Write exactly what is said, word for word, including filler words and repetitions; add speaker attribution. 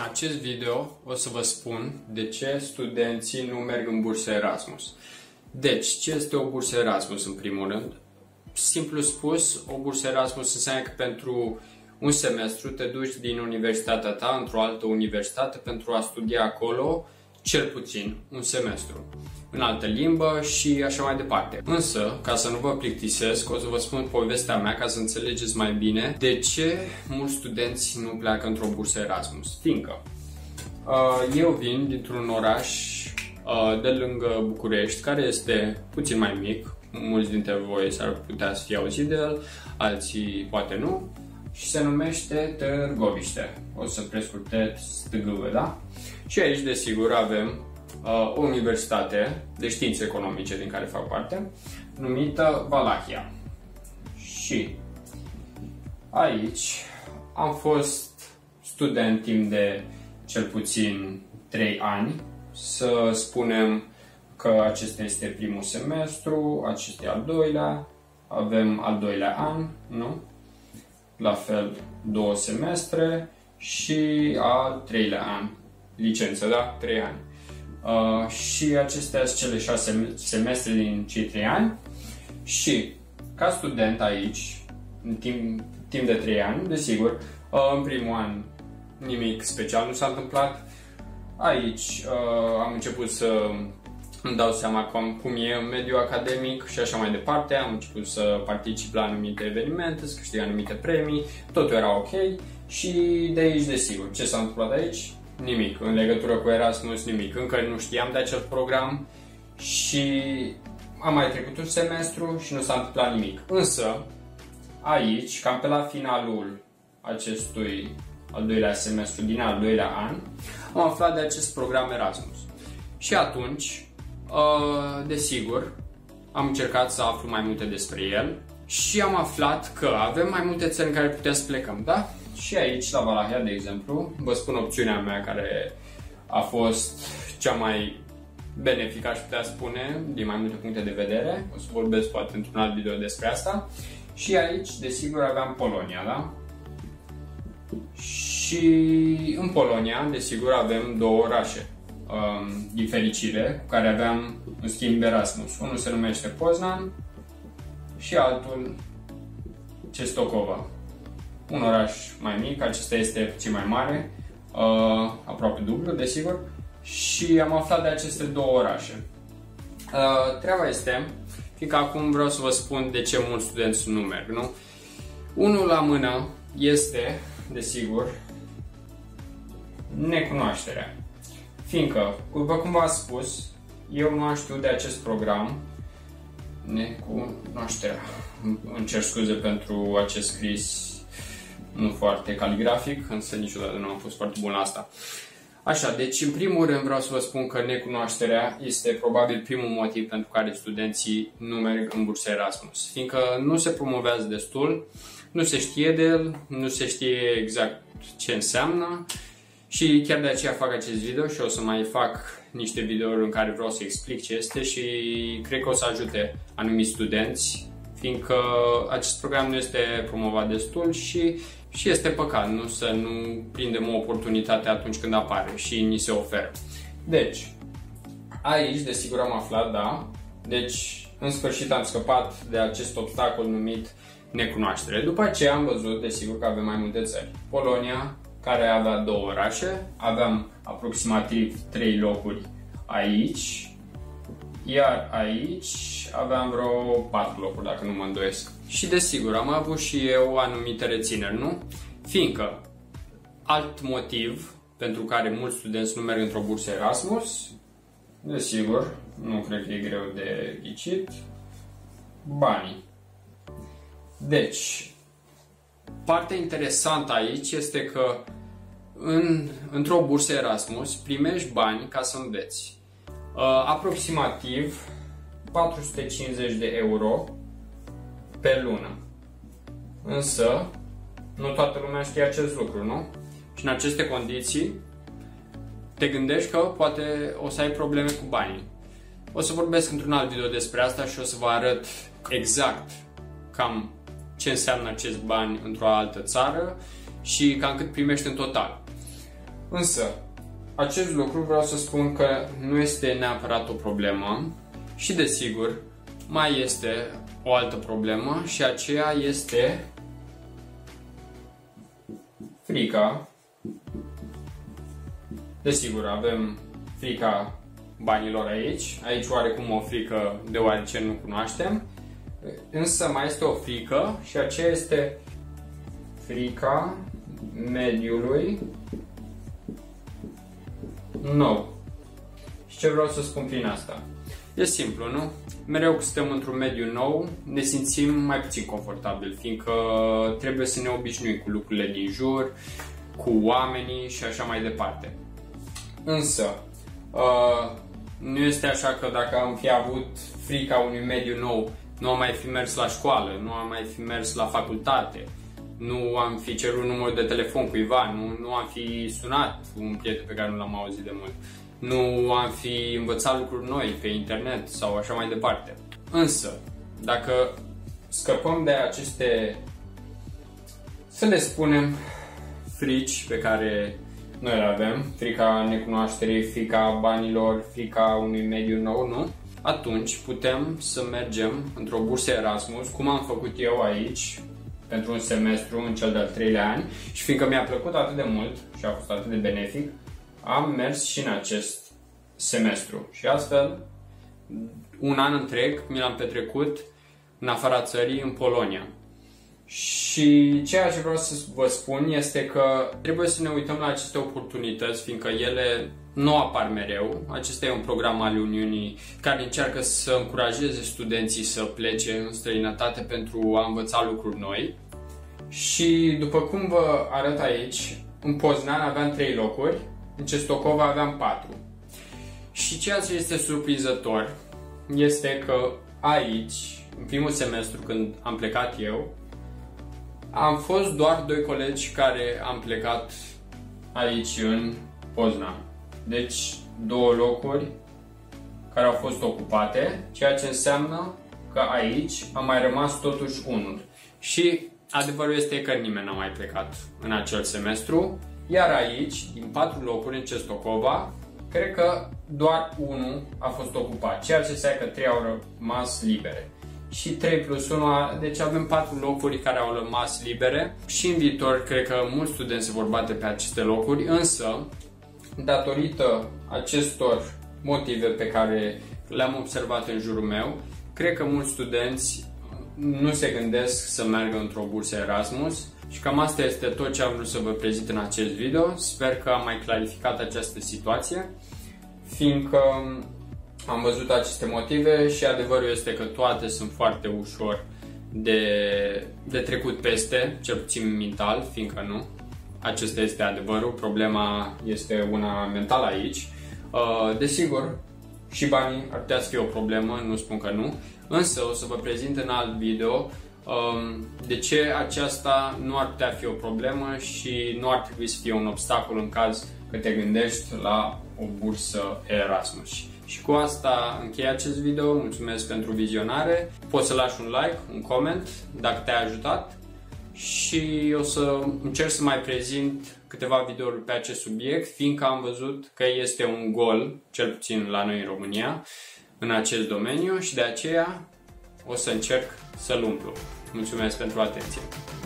Speaker 1: acest video o să vă spun de ce studenții nu merg în bursă Erasmus. Deci, ce este o bursă Erasmus în primul rând? Simplu spus, o bursă Erasmus înseamnă că pentru un semestru te duci din universitatea ta într-o altă universitate pentru a studia acolo cel puțin un semestru, în altă limbă și așa mai departe. Însă, ca să nu vă plictisesc, o să vă spun povestea mea ca să înțelegeți mai bine de ce mulți studenți nu pleacă într-o bursă Erasmus. Fiindcă uh, eu vin dintr-un oraș uh, de lângă București, care este puțin mai mic, mulți dintre voi s-ar putea să fie auzit de el, alții poate nu, și se numește Târgoviște. O să prescurtez T G V, da? Și aici, desigur, avem uh, o universitate de științe economice din care fac parte, numită Valahia. Și aici am fost student timp de cel puțin trei ani. Să spunem că acesta este primul semestru, acesta e al doilea, avem al doilea an, nu? La fel două semestre și al treilea an. Licență, da? trei ani. Uh, și acestea sunt cele șase semestre din cei trei ani. Și ca student aici, în timp, timp de trei ani, desigur, uh, în primul an nimic special nu s-a întâmplat. Aici uh, am început să îmi dau seama cum, cum e în mediul academic și așa mai departe. Am început să particip la anumite evenimente, să câștig anumite premii, totul era ok. Și de aici, desigur, ce s-a întâmplat aici? Nimic. În legătură cu Erasmus, nimic. Încă nu știam de acel program și am mai trecut un semestru și nu s-a întâmplat nimic. Însă, aici, cam pe la finalul acestui al doilea semestru din al doilea an, am aflat de acest program Erasmus. Și atunci, desigur, am încercat să aflu mai multe despre el și am aflat că avem mai multe țări în care putem să plecăm, da? Și aici, la Valahia, de exemplu, vă spun opțiunea mea care a fost cea mai benefică, aș putea spune, din mai multe puncte de vedere. O să vorbesc poate într-un alt video despre asta. Și aici, desigur, aveam Polonia, da? Și în Polonia, desigur, avem două orașe, um, din fericire, cu care aveam, în schimb, Erasmus. Unul se numește Poznan și altul Cestocova. Un oraș mai mic, acesta este puțin mai mare, uh, aproape dublu, desigur, și am aflat de aceste două orașe. Uh, treaba este, fiindcă acum vreau să vă spun de ce mulți studenți nu merg, nu? Unul la mână este, desigur, necunoașterea. Fiindcă, după cum v-am spus, eu nu am știut de acest program. Necunoașterea. Îmi cer scuze pentru acest scris nu foarte caligrafic, însă niciodată nu am fost foarte bun la asta. Așa, deci în primul rând vreau să vă spun că necunoașterea este probabil primul motiv pentru care studenții nu merg în bursă Erasmus. Fiindcă nu se promovează destul, nu se știe de el, nu se știe exact ce înseamnă și chiar de aceea fac acest video și o să mai fac niște videouri în care vreau să explic ce este și cred că o să ajute anumiți studenți, fiindcă acest program nu este promovat destul și, și este păcat nu să nu prindem o oportunitate atunci când apare și ni se oferă. Deci, aici desigur am aflat, da, deci în sfârșit am scăpat de acest obstacol numit necunoaștere. După aceea am văzut, desigur, că avem mai multe țări. Polonia, care avea două orașe, aveam aproximativ trei locuri aici, iar aici aveam vreo patru locuri, dacă nu mă îndoiesc. Și desigur, am avut și eu anumite rețineri, nu? Fiindcă alt motiv pentru care mulți studenți nu merg într-o bursă Erasmus, desigur, nu cred că e greu de ghicit, banii. Deci, partea interesantă aici este că în, într-o bursă Erasmus primești bani ca să înveți. Uh, aproximativ patru sute cincizeci de euro pe lună. Însă, nu toată lumea știe acest lucru, nu? Și în aceste condiții te gândești că poate o să ai probleme cu banii. O să vorbesc într-un alt video despre asta și o să vă arăt exact cam ce înseamnă acești bani într-o altă țară și cam cât primești în total. Însă, acest lucru vreau să spun că nu este neapărat o problemă și desigur mai este o altă problemă și aceea este frica. Desigur, avem frica banilor aici, aici oarecum o frică deoarece nu cunoaștem, însă mai este o frică și aceea este frica mediului nou. Și ce vreau să spun prin asta? E simplu, nu? Mereu când suntem într-un mediu nou, ne simțim mai puțin confortabil, fiindcă trebuie să ne obișnuim cu lucrurile din jur, cu oamenii și așa mai departe. Însă, uh, nu este așa că dacă am fi avut frica unui mediu nou, nu am mai fi mers la școală, nu am mai fi mers la facultate, nu am fi cerut numărul de telefon cuiva, nu, nu am fi sunat un prieten pe care nu l-am auzit de mult, nu am fi învățat lucruri noi pe internet sau așa mai departe. Însă, dacă scăpăm de aceste, să le spunem, frici pe care noi le avem, frica necunoașterii, frica banilor, frica unui mediu nou, nu? Atunci putem să mergem într-o bursă Erasmus, cum am făcut eu aici, pentru un semestru în cel de-al treilea an, și fiindcă mi-a plăcut atât de mult și a fost atât de benefic, am mers și în acest semestru. Și astfel, un an întreg mi l-am petrecut în afara țării, în Polonia. Și ceea ce vreau să vă spun este că trebuie să ne uităm la aceste oportunități, fiindcă ele nu apar mereu. Acesta e un program al Uniunii care încearcă să încurajeze studenții să plece în străinătate pentru a învăța lucruri noi. Și după cum vă arăt aici, în Poznan aveam trei locuri, în Cestocova aveam patru. Și ceea ce este surprinzător este că aici, în primul semestru când am plecat eu, am fost doar doi colegi care am plecat aici în Poznan. Deci două locuri care au fost ocupate, ceea ce înseamnă că aici a mai rămas totuși unul. Și adevărul este că nimeni n-a mai plecat în acel semestru, iar aici, din patru locuri în Cestocova, cred că doar unul a fost ocupat, ceea ce înseamnă că trei au rămas libere. Și trei plus unu, deci avem patru locuri care au rămas libere și în viitor cred că mulți studenți se vor bate pe aceste locuri, însă datorită acestor motive pe care le-am observat în jurul meu, cred că mulți studenți nu se gândesc să meargă într-o bursă Erasmus și cam asta este tot ce am vrut să vă prezint în acest video. Sper că am mai clarificat această situație, fiindcă am văzut aceste motive și adevărul este că toate sunt foarte ușor de, de trecut peste, cel puțin mental, fiindcă nu. Acesta este adevărul, problema este una mentală aici. Desigur, și banii ar putea să fie o problemă, nu spun că nu, însă o să vă prezint în alt video de ce aceasta nu ar putea fi o problemă și nu ar trebui să fie un obstacol în caz că te gândești la o bursă Erasmus. Și cu asta închei acest video, mulțumesc pentru vizionare, poți să lași un like, un comment dacă te-a ajutat și o să încerc să mai prezint câteva videouri pe acest subiect, fiindcă am văzut că este un gol, cel puțin la noi în România, în acest domeniu și de aceea o să încerc să-l umplu. Mulțumesc pentru atenție!